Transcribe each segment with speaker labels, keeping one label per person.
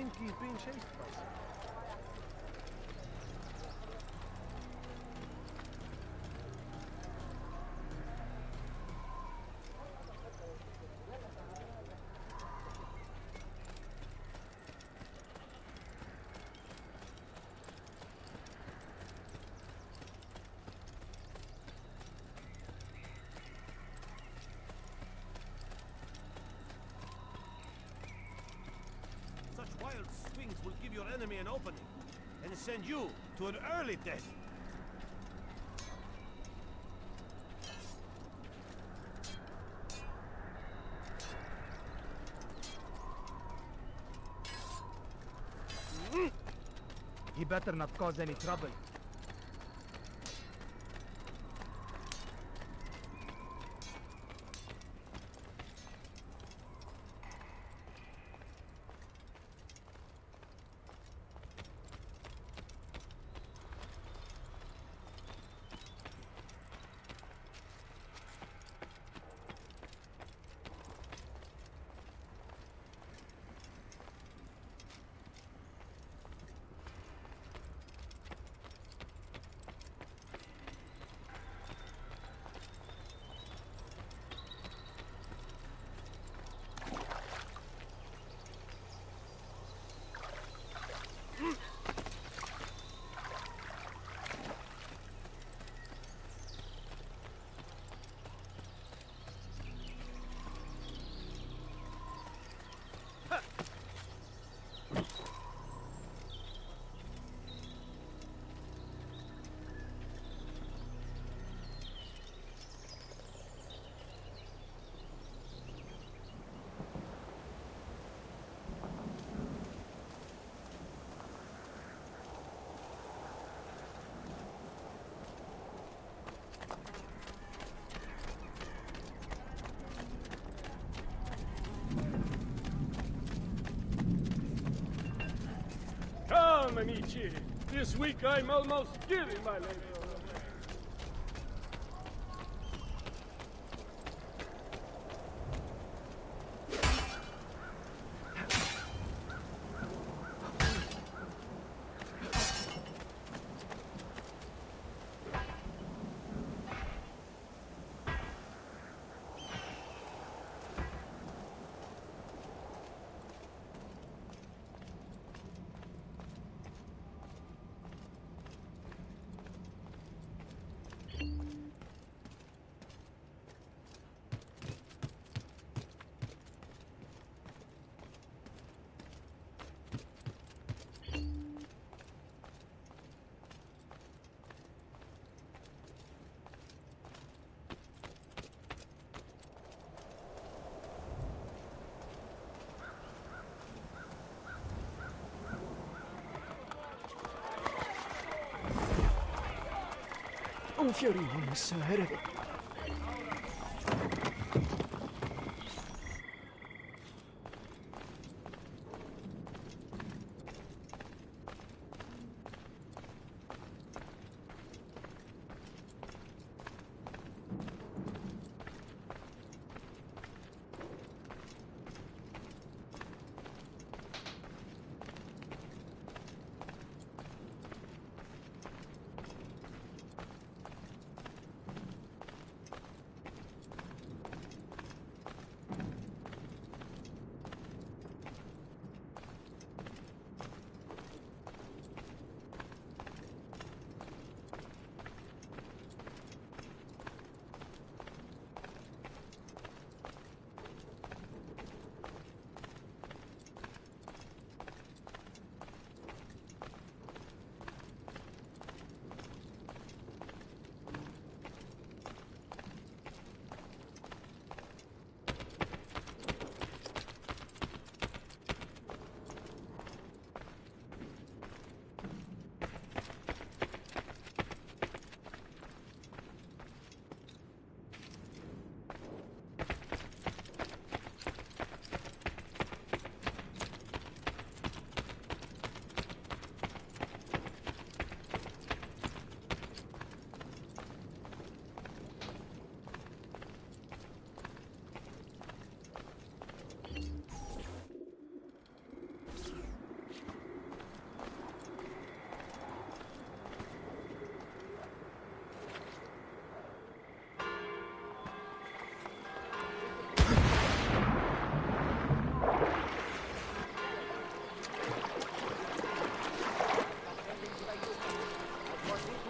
Speaker 1: think he's being chased by something.
Speaker 2: Such wild swings will give your enemy an opening, and send you to an early death.
Speaker 3: He better not cause any trouble.
Speaker 4: Come, amici. This week I'm almost giving my lady away.
Speaker 5: Un fiorino, messere.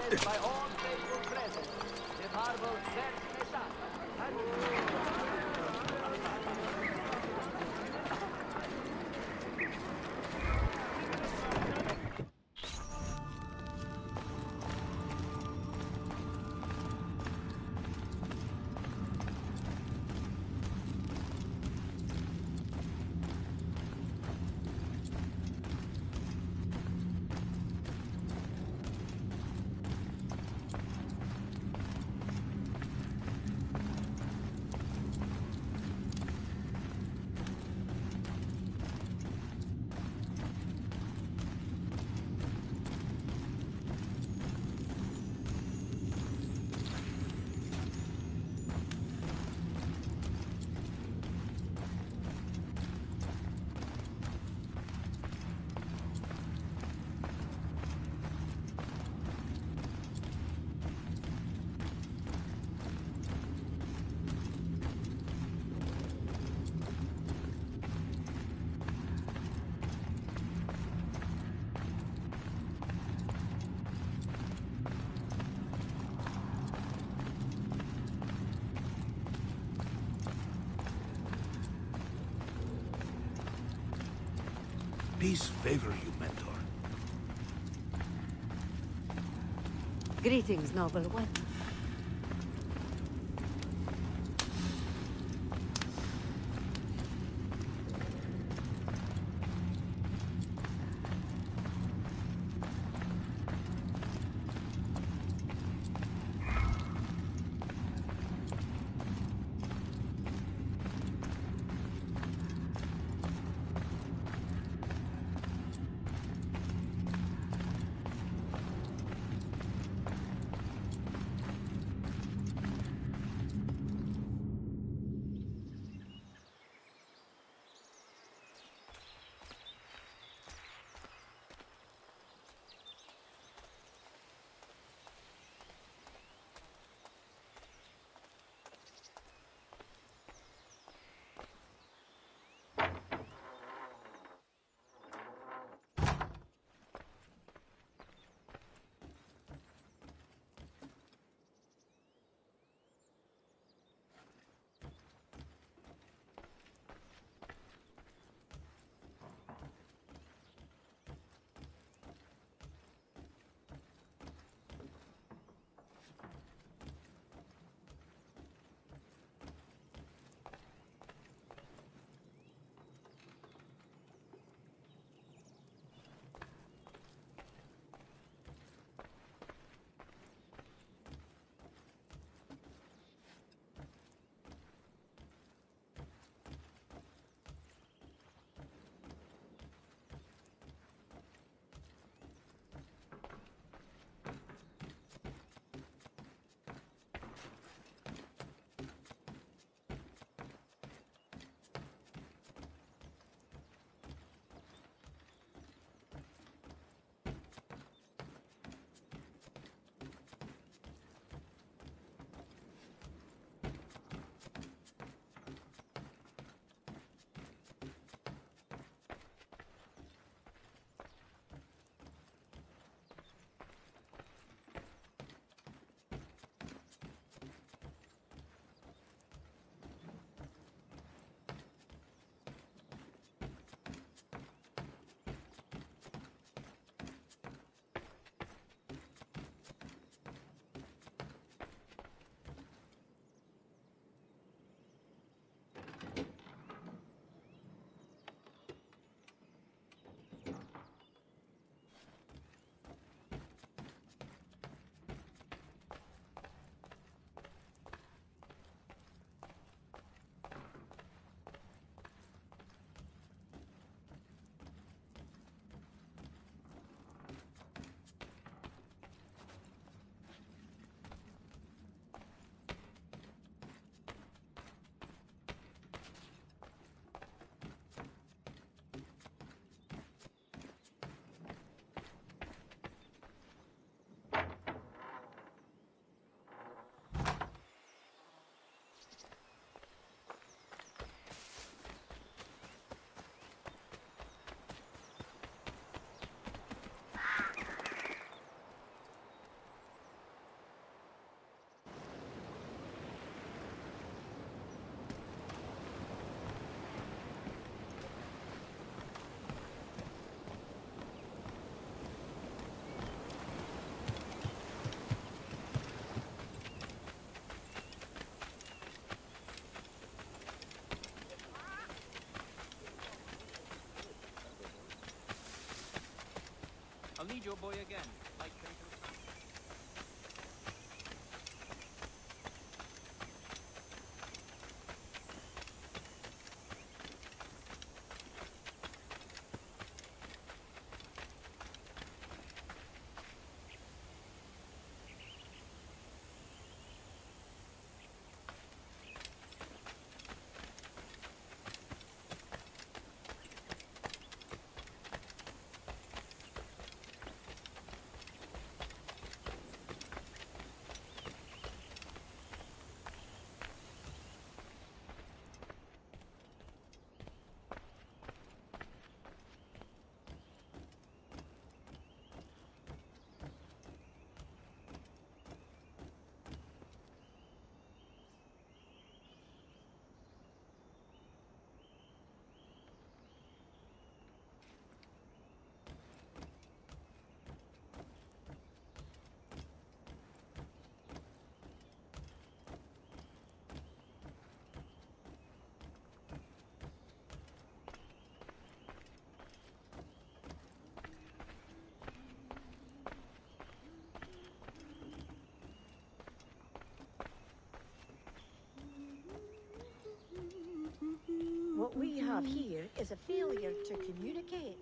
Speaker 1: witnessed by all faithful present. The marvel Vers Messiah.
Speaker 2: Peace favor you, Mentor.
Speaker 6: Greetings, noble one.
Speaker 1: find your boy again, like fatal.
Speaker 6: What we have here is a failure to communicate.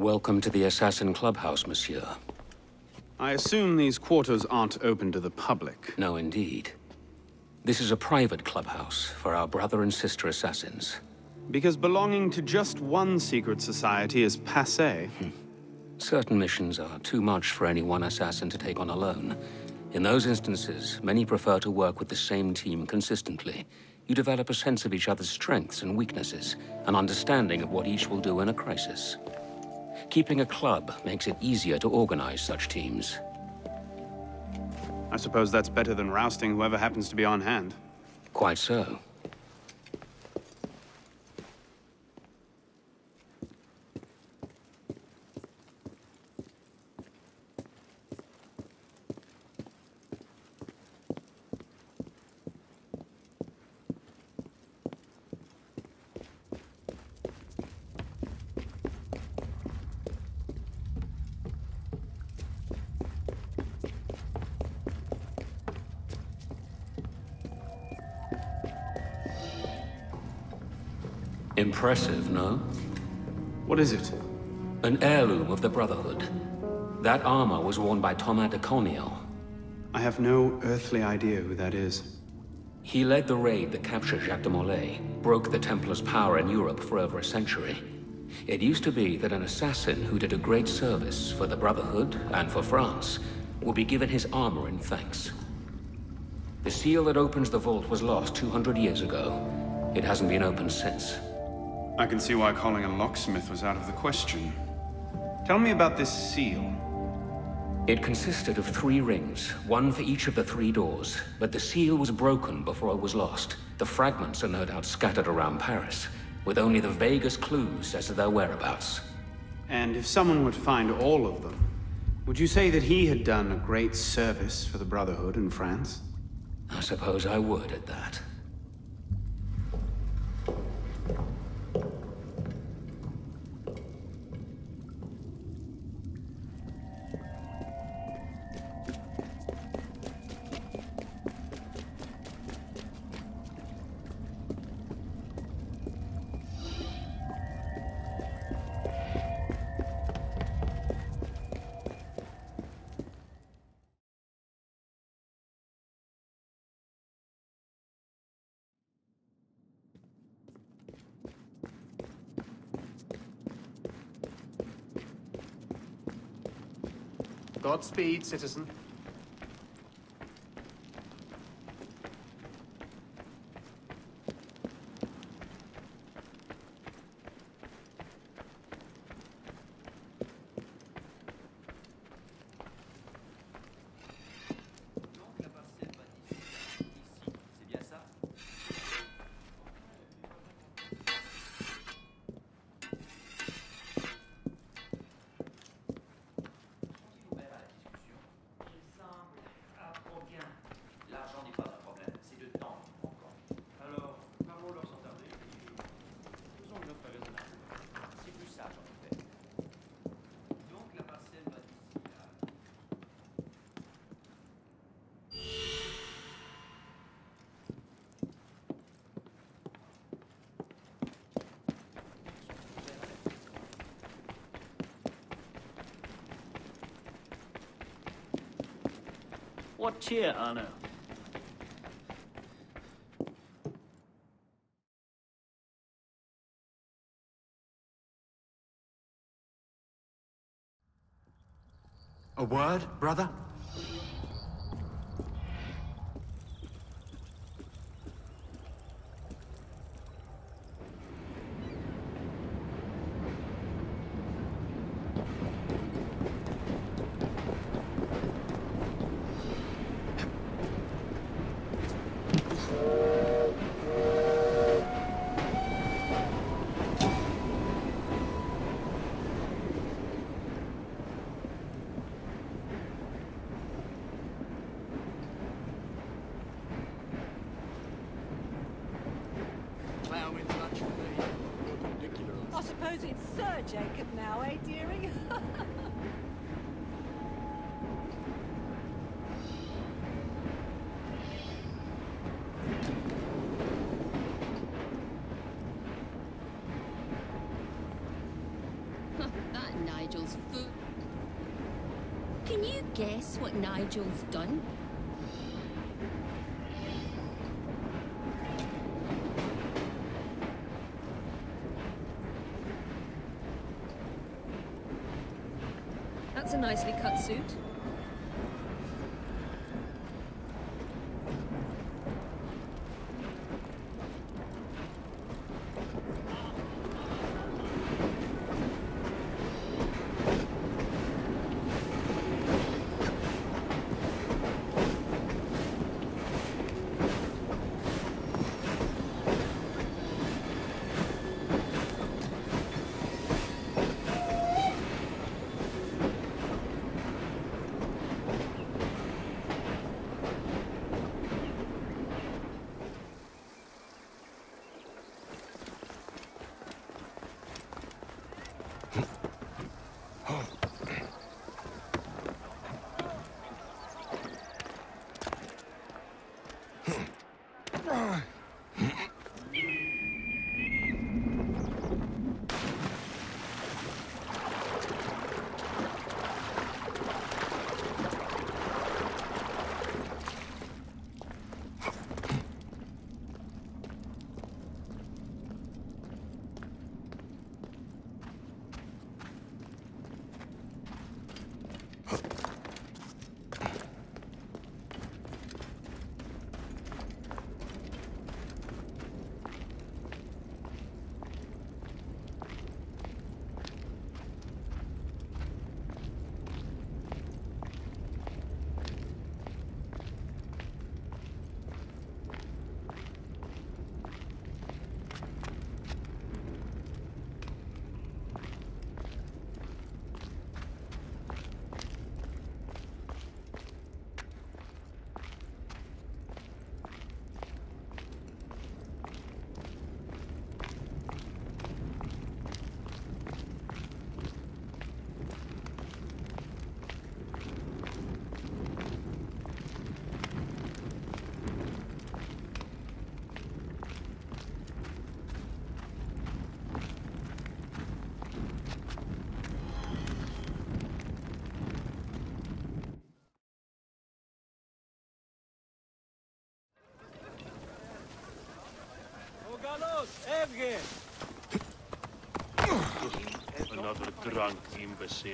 Speaker 7: Welcome to the Assassin Clubhouse, monsieur.
Speaker 8: I assume these quarters aren't open to the public.
Speaker 7: No, indeed. This is a private clubhouse for our brother and sister assassins.
Speaker 8: Because belonging to just one secret society is passé.
Speaker 7: Certain missions are too much for any one assassin to take on alone. In those instances, many prefer to work with the same team consistently. You develop a sense of each other's strengths and weaknesses, an understanding of what each will do in a crisis. Keeping a club makes it easier to organize such teams.
Speaker 8: I suppose that's better than rousting whoever happens to be on hand.
Speaker 7: Quite so. Impressive, no?
Speaker 8: What is it?
Speaker 7: An heirloom of the Brotherhood. That armor was worn by Thomas de Corniel.
Speaker 8: I have no earthly idea who that is.
Speaker 7: He led the raid that captured Jacques de Molay, broke the Templars' power in Europe for over a century. It used to be that an assassin who did a great service for the Brotherhood and for France would be given his armor in thanks. The seal that opens the vault was lost 200 years ago. It hasn't been opened since.
Speaker 8: I can see why calling a locksmith was out of the question. Tell me about this seal.
Speaker 7: It consisted of 3 rings, one for each of the 3 doors, but the seal was broken before it was lost. The fragments are no doubt scattered around Paris, with only the vaguest clues as to their whereabouts.
Speaker 8: And if someone would find all of them, would you say that he had done a great service for the Brotherhood in France?
Speaker 7: I suppose I would at that.
Speaker 9: Godspeed, citizen.
Speaker 1: What cheer, Arno?
Speaker 10: A word, brother?
Speaker 6: I suppose it's Sir Jacob now, eh, dearie?
Speaker 11: That night. Can you guess what Nigel's done?
Speaker 12: That's a nicely cut suit.
Speaker 4: Another drunk imbecile.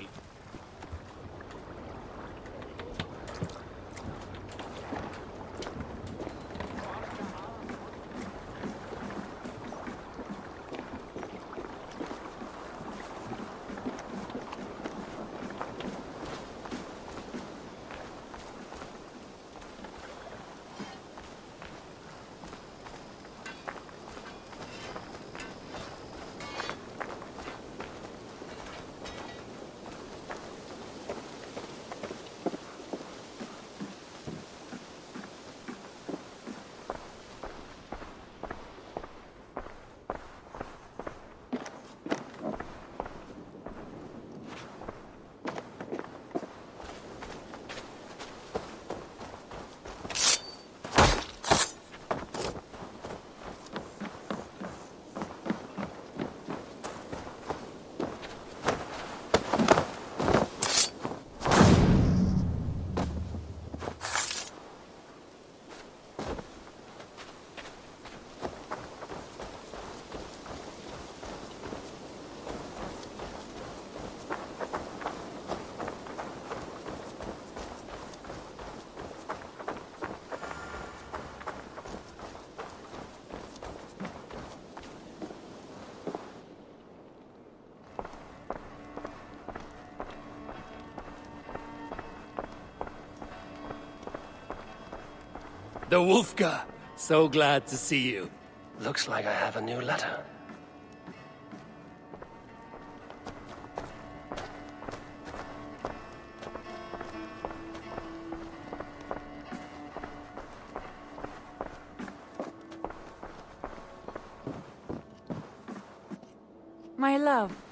Speaker 13: The Wolfka! So glad to see you. Looks like I have a new letter.
Speaker 14: My love,